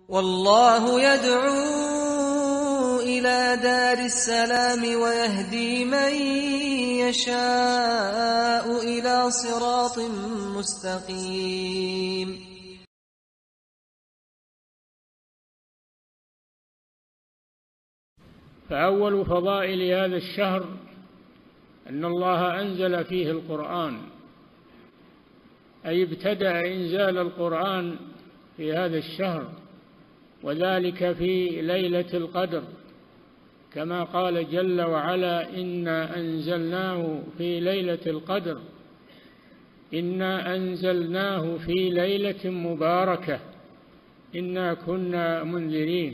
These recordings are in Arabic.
والله يدعو إلى دار السلام ويهدي من يشاء إلى صراط مستقيم. فأول فضائل هذا الشهر أن الله أنزل فيه القرآن، أي ابتدأ إنزال القرآن في هذا الشهر، وذلك في ليلة القدر، كما قال جل وعلا: إنا أنزلناه في ليلة القدر، إنا أنزلناه في ليلة مباركة إنا كنا منذرين.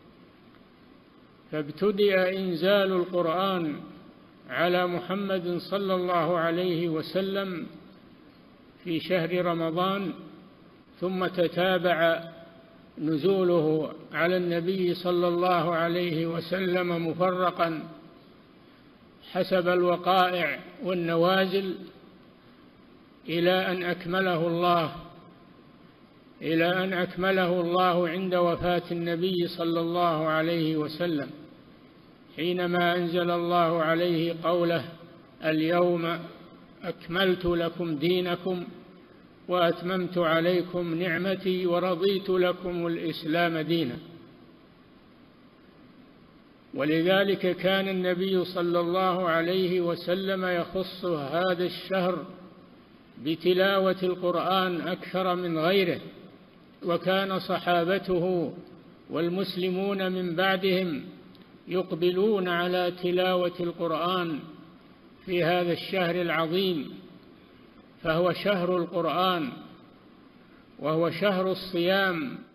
فابتدأ إنزال القرآن على محمد صلى الله عليه وسلم في شهر رمضان، ثم تتابع نزوله على النبي صلى الله عليه وسلم مفرقا حسب الوقائع والنوازل إلى أن أكمله الله عند وفاة النبي صلى الله عليه وسلم، حينما أنزل الله عليه قوله: اليوم أكملت لكم دينكم وأتممت عليكم نعمتي ورضيت لكم الإسلام دينا. ولذلك كان النبي صلى الله عليه وسلم يخص هذا الشهر بتلاوة القرآن أكثر من غيره، وكان صحابته والمسلمون من بعدهم يقبلون على تلاوة القرآن في هذا الشهر العظيم، فهو شهر القرآن وهو شهر الصيام